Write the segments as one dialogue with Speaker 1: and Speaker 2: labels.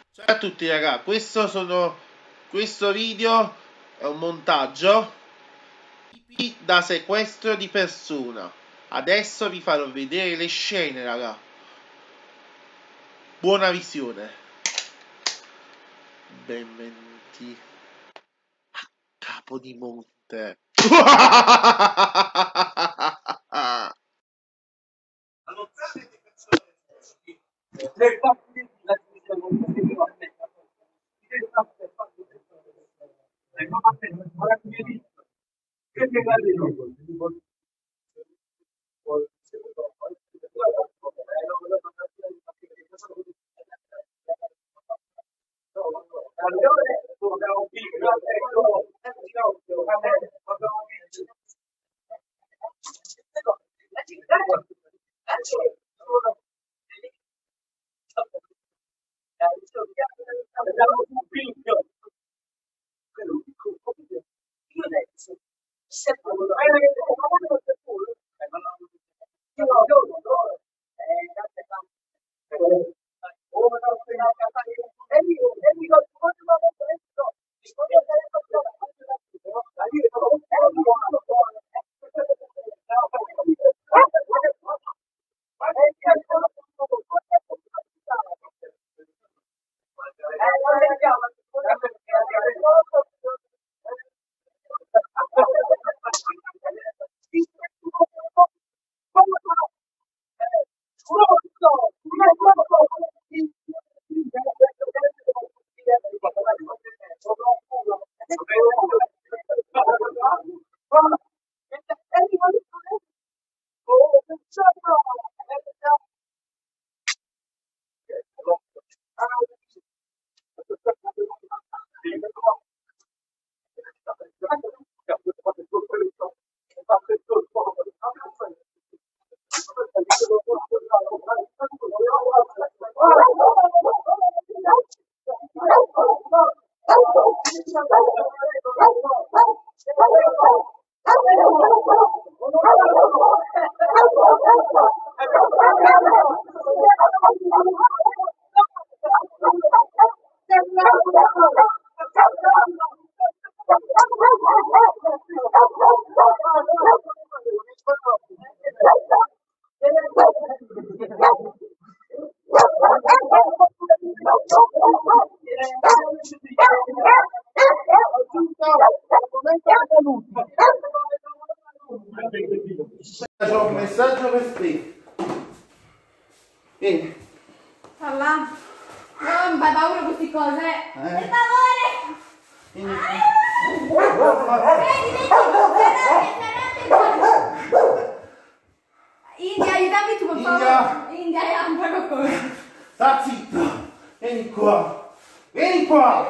Speaker 1: Ciao a tutti raga, questo video è un montaggio da sequestro di persona. Adesso vi farò vedere le scene raga. Buona visione. Benvenuti a Capodimonte. C'ho un messaggio per te. Vieni.
Speaker 2: Parla. Non fai paura queste cose. Per favore.
Speaker 1: Vieni.
Speaker 2: India, aiutami tu per favore. India, aiutami per favore.
Speaker 1: Sta zitto. Vieni qua. Vieni qua.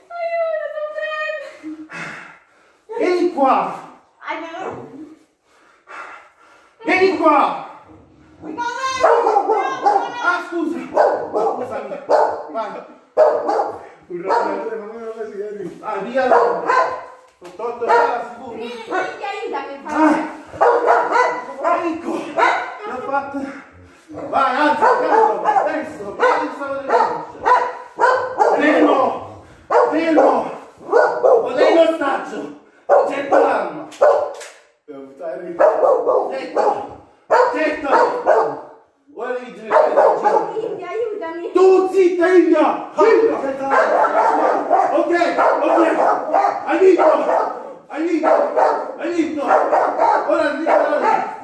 Speaker 2: Aiuto,
Speaker 1: Vieni qua.
Speaker 2: aiuto.
Speaker 1: Vieni qua. Ah, scusa. Scusami. Vai. Ah, via. Ho tolto la sicuro.
Speaker 2: India, aiutami per favore.
Speaker 1: Ecco. L'ho fatta. Vai, alza il caso. Adesso. Fermo. Fermo. Vorrei l'ostaggio. 100 l'anno. Zitto. Vuoi leggere il
Speaker 2: India, aiutami.
Speaker 1: tu zitta India! Ok! Hai vinto! Ora libera!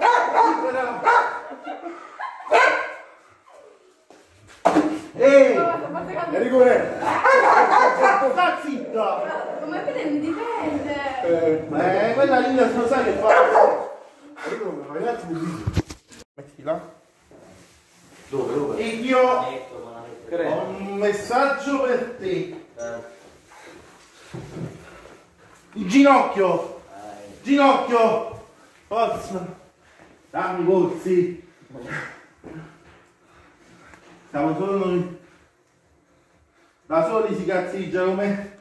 Speaker 1: Ehi!
Speaker 2: È
Speaker 1: rigore! Sta zitta!
Speaker 2: Come vede mi difende.
Speaker 1: Quella linea non sai che fa! Mettiti là.
Speaker 3: Dove?
Speaker 1: E io ho un messaggio per te. Il ginocchio. Ginocchio. Forza. Dammi i polsi. Siamo solo noi. Da soli si cazzeggia come...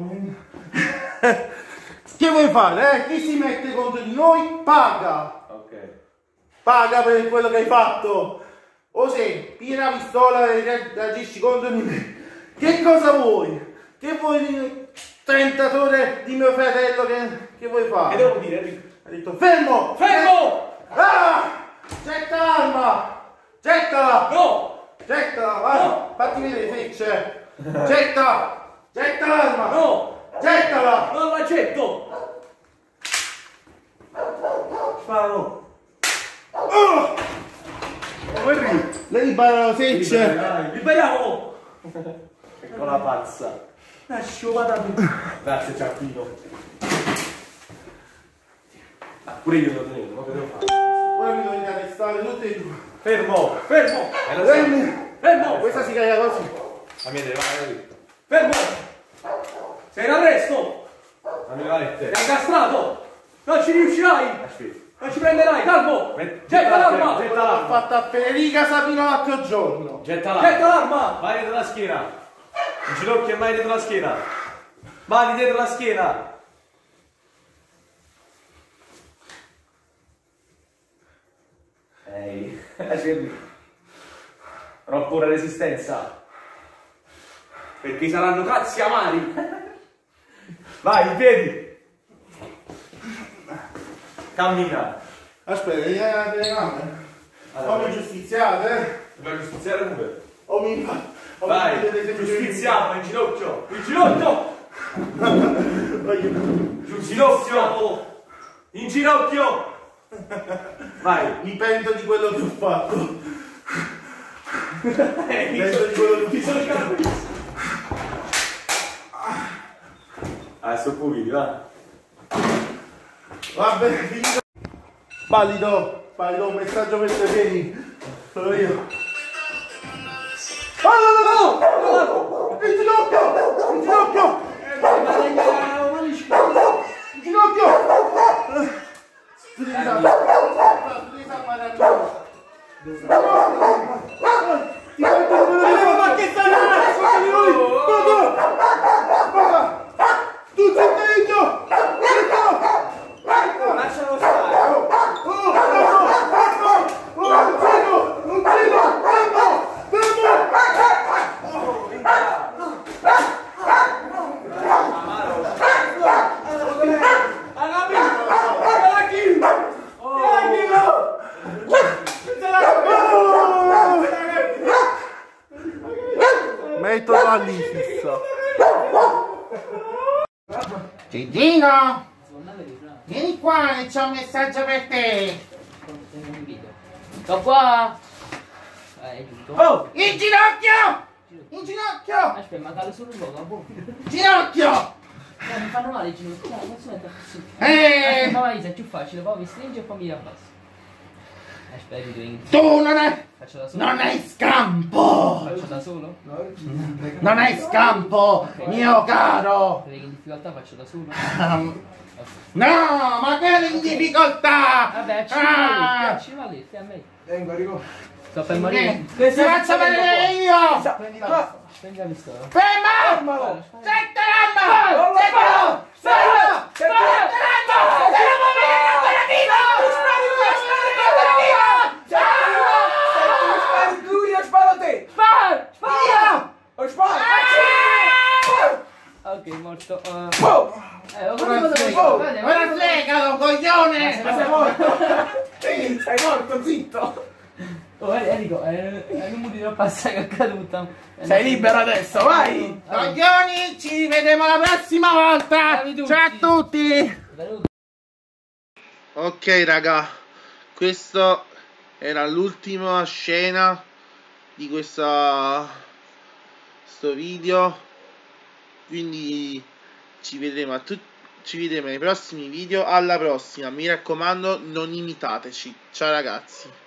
Speaker 1: Che vuoi fare? Chi si mette contro di noi paga.
Speaker 3: Ok.
Speaker 1: Paga per quello che hai fatto. O se pigli una pistola e reagisci contro di me Che cosa vuoi? Che vuoi, tentatore di mio fratello, che vuoi fare?
Speaker 3: Che devo dire, Enrico?
Speaker 1: Ha detto fermo!
Speaker 3: Fermo!
Speaker 1: Ah! Getta l'arma! Gettala!
Speaker 3: No!
Speaker 1: Gettala, vai!
Speaker 3: No!
Speaker 1: Fatti vedere le frecce! Getta! Getta l'arma!
Speaker 3: No!
Speaker 1: Gettala!
Speaker 3: Non l'accetto! Sparo!
Speaker 1: Lei spara le frecce!
Speaker 3: Liberiamo! Ecco la pazza! Lascio, vada tu! Grazie, Ciappino! Ah, pure io devo tenere, ma che devo fare?
Speaker 1: Ora mi dovete arrestare tutti e due!
Speaker 3: Fermo! Fermo! Fermo!
Speaker 1: Questa si carica così!
Speaker 3: La mia deve fare. Fermo! Sei in arresto! La mia valette! Sei incastrato! Non ci riuscirai! Aspetta! Non ci prenderai, calmo! Getta l'arma!
Speaker 1: Getta l'arma! L'ha fatta a Federica Sabino l'altro giorno!
Speaker 3: Getta l'arma!
Speaker 1: Getta l'arma!
Speaker 3: Mani dietro la schiena! In ginocchio e mani dietro la schiena! Mani dietro la schiena! Ehi, troppo resistenza! Perché saranno cazzi amari! Vai, in piedi! Cammina!
Speaker 1: Aspetta, vieni alla telecamera! O mi giustiziate,
Speaker 3: Dobbiamo giustiziare pure!
Speaker 1: o mi
Speaker 3: Vai!
Speaker 1: vedete
Speaker 3: Giustiziamo in ginocchio! In ginocchio! In ginocchio! In ginocchio! Vai!
Speaker 1: Mi pento di quello che ho fatto! Pento di quello che ho fatto!
Speaker 3: Adesso puliti, va!
Speaker 1: Va bene, finito! Palido un messaggio per te, vieni! Sono io! Oh, no! In ginocchio! In ginocchio! In ginocchio! Tu devi salvare a loro! Ti metto quello di loro! Ma che stai facendo lui? Guarda! Tu zitto!
Speaker 3: Lascialo stare!
Speaker 1: Non tiro! Metto la lì, fissa. Gigino! Vieni qua che c'ho un messaggio per te!
Speaker 4: Sto qua!
Speaker 1: Oh! In ginocchio! In ginocchio!
Speaker 4: Aspetta, ma cade solo un po', boh.
Speaker 1: Ginocchio!
Speaker 4: Mi fanno male i ginocchi, non si mette così. Ma vai, è più facile, poi mi stringe e poi mi abbasso. Aspetta,
Speaker 1: Tu non hai...
Speaker 4: faccio da solo.
Speaker 1: Non hai scampo!
Speaker 4: Faccio da solo?
Speaker 1: Non hai scampo, mio caro!
Speaker 4: Credi che in difficoltà faccio da solo?
Speaker 1: No, ma che in difficoltà!
Speaker 4: Vabbè, ci va lì, a me.
Speaker 3: Vengo, arrivo.
Speaker 4: Sto per morire.
Speaker 1: Ti faccio vedere io!
Speaker 4: Prendi la pistola.
Speaker 1: Fermo! Sette l'arma! Settalo! Settalo! Settalo! Se la vuoi vedere ancora vivo!
Speaker 3: Spari lui, io sparo te!
Speaker 4: Spara! Spara!
Speaker 3: Io sparo!
Speaker 4: Ok, morto.
Speaker 1: Ora slegalo, coglione!
Speaker 4: Ma sei morto!
Speaker 3: Sei morto, zitto!
Speaker 4: Oh, Enrico, non mi dire passare che è caduta.
Speaker 3: Sei libero adesso, vai!
Speaker 1: Coglioni, ci vedremo la prossima volta! Ciao a tutti! Ok raga, questo era l'ultima scena di sto video, quindi ci vedremo nei prossimi video. Alla prossima, mi raccomando, non imitateci. Ciao ragazzi.